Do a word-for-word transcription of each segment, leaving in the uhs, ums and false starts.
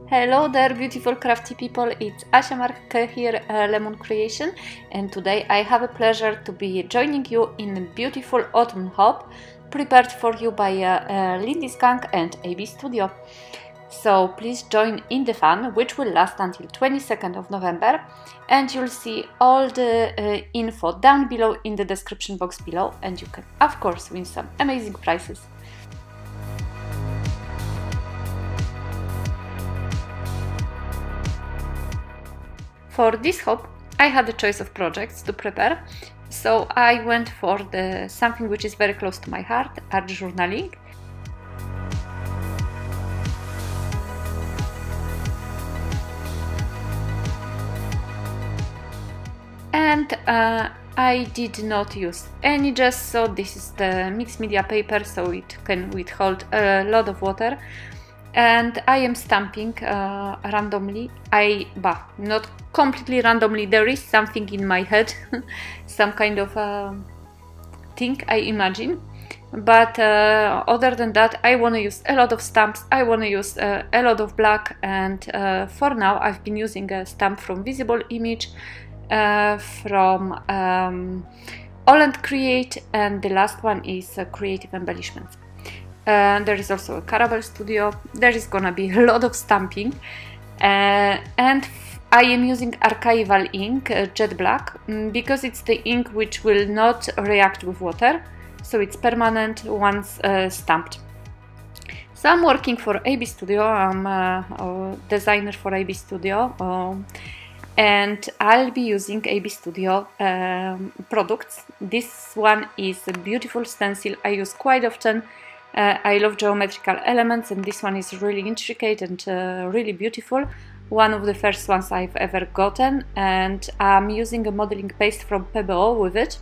Hello there, beautiful crafty people, it's Asia Marke here, uh, Lemon Creation, and today I have a pleasure to be joining you in a beautiful autumn hop prepared for you by uh, uh, Lindy Skunk and A B Studio. So please join in the fun, which will last until twenty-second of November, and you'll see all the uh, info down below in the description box below, and you can of course win some amazing prizes. For this hop, I had a choice of projects to prepare, so I went for the something which is very close to my heart, art journaling. And uh, I did not use any gesso, so this is the mixed media paper, so it can withhold a lot of water. And I am stamping uh, randomly. I, bah, not completely randomly, there is something in my head, some kind of uh, thing I imagine. But uh, other than that, I want to use a lot of stamps, I want to use uh, a lot of black, and uh, for now I've been using a stamp from Visible Image, uh, from um, Holland Create, and the last one is uh, Creative Embellishments. Uh, there is also a Caravelle Studio. There is gonna be a lot of stamping, uh, and I am using archival ink, uh, jet black, um, because it's the ink which will not react with water, so it's permanent once uh, stamped. So I'm working for A B Studio. I'm a, a designer for A B Studio, um, and I'll be using A B Studio um, products. This one is a beautiful stencil I use quite often. Uh, I love geometrical elements, and this one is really intricate and uh, really beautiful. One of the first ones I've ever gotten, and I'm using a modeling paste from P B O with it.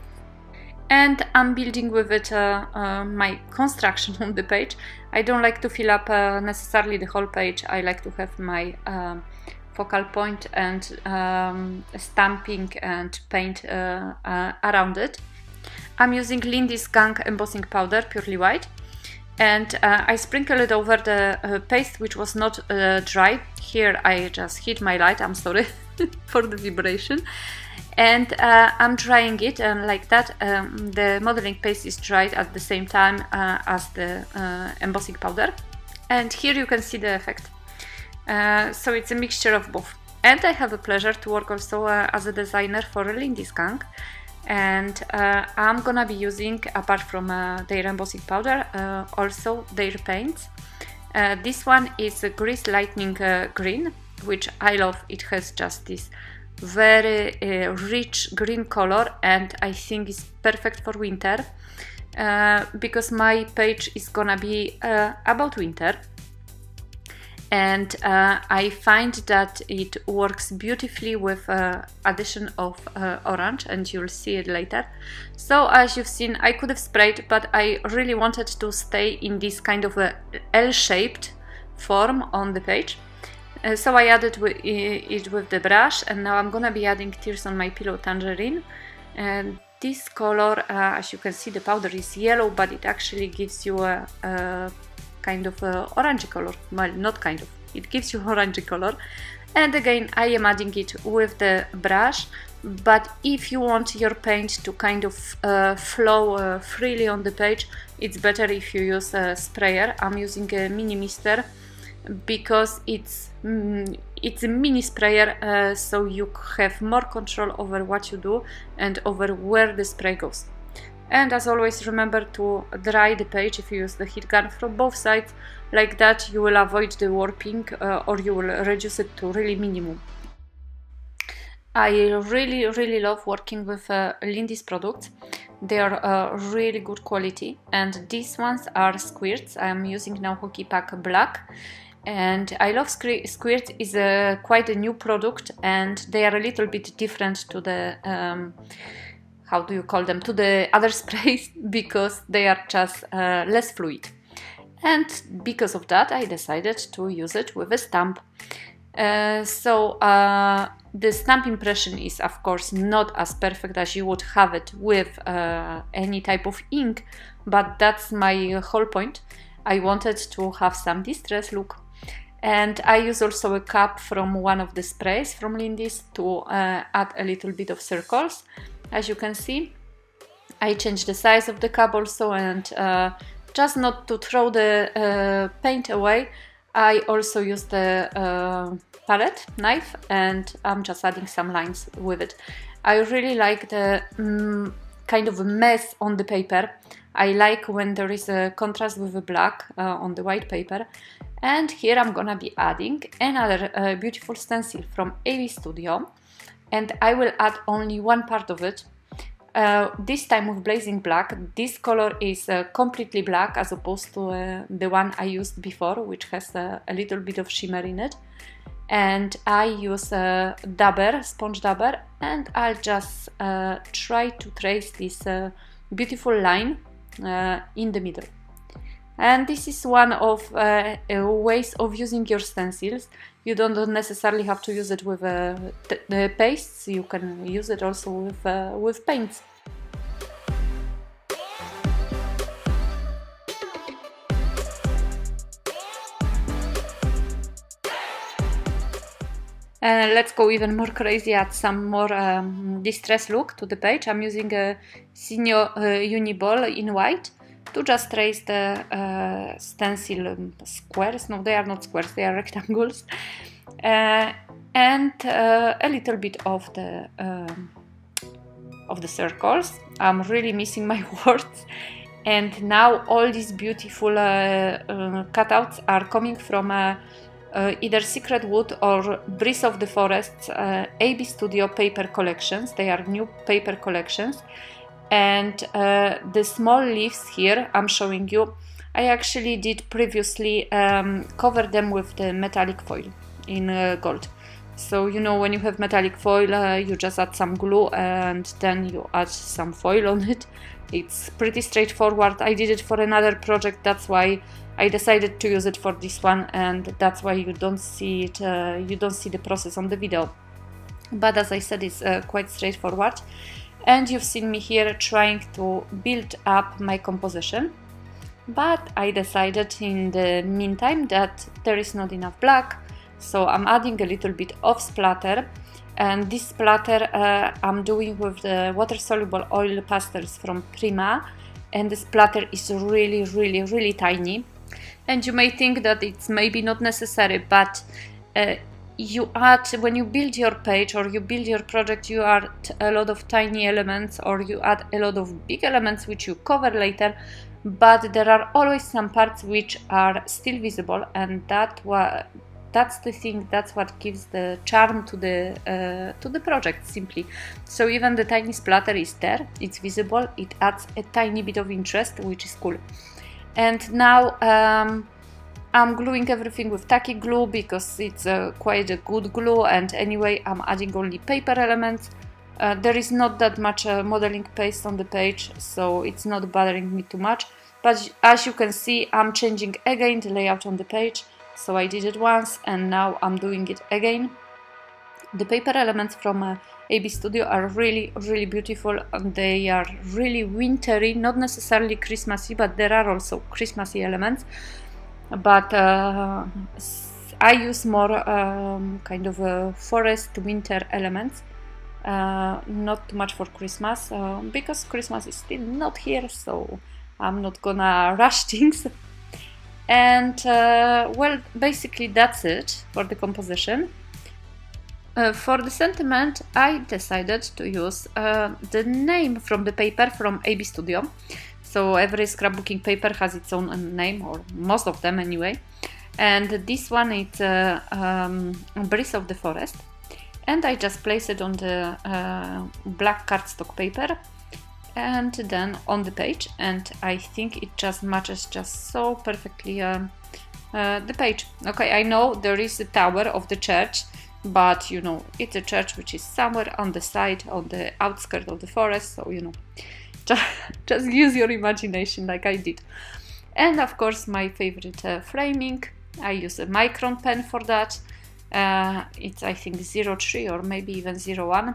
And I'm building with it uh, uh, my construction on the page. I don't like to fill up uh, necessarily the whole page. I like to have my uh, focal point and um, stamping and paint uh, uh, around it. I'm using Lindy Skunk embossing powder, purely white, and uh, I sprinkle it over the uh, paste which was not uh, dry. Here I just hit my light, I'm sorry for the vibration, and uh, I'm drying it, and like that um, the modeling paste is dried at the same time uh, as the uh, embossing powder, and here you can see the effect. Uh, so it's a mixture of both, and I have a pleasure to work also uh, as a designer for Lindy Skunk. And uh, I'm gonna be using, apart from uh, their embossing powder, uh, also their paints. Uh, this one is a Grease Lightning uh, green, which I love. It has just this very uh, rich green color, and I think it's perfect for winter, uh, because my page is gonna be uh, about winter. And uh, I find that it works beautifully with uh, addition of uh, orange, and you'll see it later. So as you've seen, I could have sprayed, but I really wanted to stay in this kind of a L-shaped form on the page. Uh, so I added it with the brush, and now I'm gonna be adding Tears on My Pillow Tangerine. And this color, uh, as you can see, the powder is yellow, but it actually gives you a, a kind of uh, orangey color. Well, not kind of, it gives you orangey color. And again, I am adding it with the brush, but if you want your paint to kind of uh, flow uh, freely on the page, it's better if you use a sprayer. I'm using a mini mister because it's mm, it's a mini sprayer, uh, so you have more control over what you do and over where the spray goes. And as always, remember to dry the page if you use the heat gun from both sides. Like that you will avoid the warping, uh, or you will reduce it to really minimum. I really really love working with uh, Lindy's products. They are uh, really good quality, and these ones are squirts. I am using now Hockey Pack Black, and I love squirts. Is a quite a new product, and they are a little bit different to the um, how do you call them, to the other sprays, because they are just uh, less fluid. And because of that, I decided to use it with a stamp. Uh, so uh, the stamp impression is of course not as perfect as you would have it with uh, any type of ink, but that's my whole point. I wanted to have some distress look, And I use also a cup from one of the sprays from Lindy's to uh, add a little bit of circles. As you can see, I changed the size of the cup also, and uh, just not to throw the uh, paint away, I also use the uh, palette knife, and I'm just adding some lines with it. I really like the um, kind of a mess on the paper. I like when there is a contrast with the black uh, on the white paper. And here I'm gonna be adding another uh, beautiful stencil from A B Studio, and I will add only one part of it. Uh, this time with Blazing Black. This color is uh, completely black as opposed to uh, the one I used before, which has uh, a little bit of shimmer in it. And I use a dabber, sponge dabber, and I'll just uh, try to trace this uh, beautiful line uh, in the middle. And this is one of uh, ways of using your stencils. You don't necessarily have to use it with uh, the pastes. You can use it also with, uh, with paints. Uh, let's go even more crazy, add some more um, distress look to the page. I'm using a Signo uh, Uniball in white to just trace the uh, stencil um, squares. No, they are not squares, they are rectangles. Uh, and uh, a little bit of the um, of the circles. I'm really missing my words. And now all these beautiful uh, uh, cutouts are coming from uh, uh, either Secret Wood or Breeze of the Forest uh, A B Studio paper collections. They are new paper collections. And uh, the small leaves here I'm showing you, I actually did previously um, cover them with the metallic foil in uh, gold. So you know, when you have metallic foil, uh, you just add some glue and then you add some foil on it. It's pretty straightforward. I did it for another project, that's why I decided to use it for this one, and that's why you don't see it, uh, you don't see the process on the video. But as I said, it's uh, quite straightforward. And you've seen me here trying to build up my composition, but I decided in the meantime that there is not enough black, so I'm adding a little bit of splatter. And this splatter uh, I'm doing with the water-soluble oil pastels from Prima, and the splatter is really, really, really tiny. And you may think that it's maybe not necessary, but uh, you add, when you build your page or you build your project, you add a lot of tiny elements, or you add a lot of big elements which you cover later, but there are always some parts which are still visible, and that wa that's the thing, that's what gives the charm to the uh, to the project, simply. So even the tiny splatter is there, it's visible, it adds a tiny bit of interest, which is cool. And now um, I'm gluing everything with tacky glue because it's uh, quite a good glue, and anyway I'm adding only paper elements. Uh, there is not that much uh, modeling paste on the page, so it's not bothering me too much. But as you can see, I'm changing again the layout on the page. So I did it once and now I'm doing it again. The paper elements from uh, A B Studio are really, really beautiful, and they are really wintry, not necessarily Christmassy, but there are also Christmassy elements. But uh, I use more um, kind of uh, forest winter elements, uh, not too much for Christmas, uh, because Christmas is still not here, so I'm not gonna rush things. And uh, well, basically that's it for the composition. Uh, for the sentiment, I decided to use uh, the name from the paper from A B Studio. So every scrapbooking paper has its own name, or most of them anyway. And this one is uh, um, Breeze of the Forest. And I just place it on the uh, black cardstock paper and then on the page, and I think it just matches just so perfectly uh, uh, the page. Okay, I know there is the tower of the church, but you know, it's a church which is somewhere on the side, on the outskirts of the forest, so you know, just, just use your imagination like I did. And of course my favorite uh, framing, I use a Micron pen for that. Uh, it's I think zero three or maybe even zero one.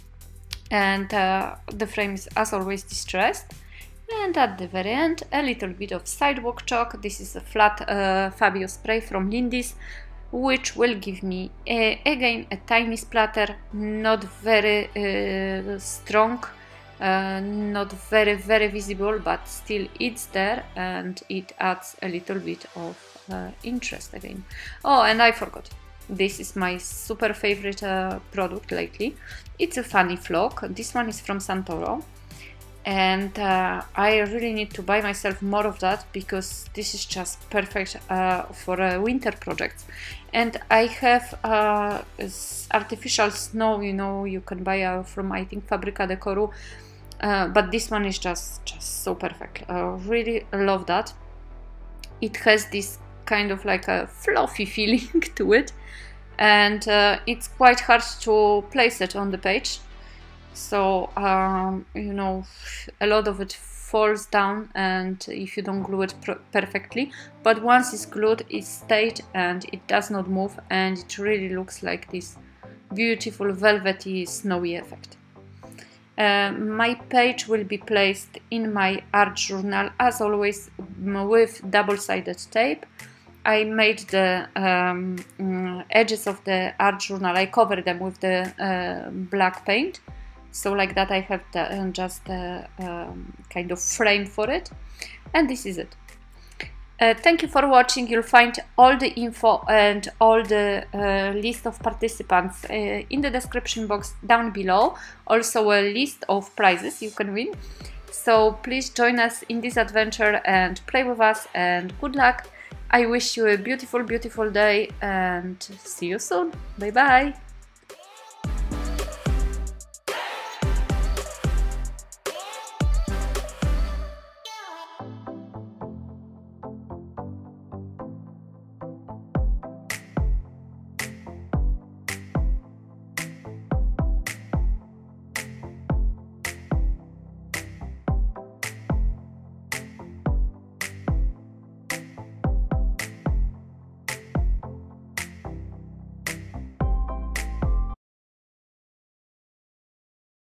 And uh, the frame is as always distressed. And at the very end, a little bit of sidewalk chalk. This is a flat uh, Fabio spray from Lindy's. which will give me a, again a tiny splatter, not very uh, strong, uh, not very very visible, but still it's there, and it adds a little bit of uh, interest again. Oh, and I forgot, this is my super favorite uh, product lately. It's a funny flock. This one is from Santoro, and uh, I really need to buy myself more of that, because this is just perfect uh, for uh, winter projects. And I have uh, artificial snow, you know, you can buy uh, from, I think, Fabbrica Decoru, uh, but this one is just just so perfect. Uh, really love that. It has this kind of like a fluffy feeling to it, and uh, it's quite hard to place it on the page. So, um, you know, a lot of it falls down, and if you don't glue it perfectly, but once it's glued, it's stayed and it does not move, and it really looks like this beautiful velvety snowy effect. Uh, my page will be placed in my art journal, as always, with double-sided tape. I made the um, edges of the art journal, I covered them with the uh, black paint. So like that I have the, uh, just a um, kind of frame for it, and this is it. Uh, thank you for watching. You'll find all the info and all the uh, list of participants uh, in the description box down below. Also a list of prizes you can win. So please join us in this adventure and play with us, and good luck. I wish you a beautiful, beautiful day, and see you soon. Bye bye.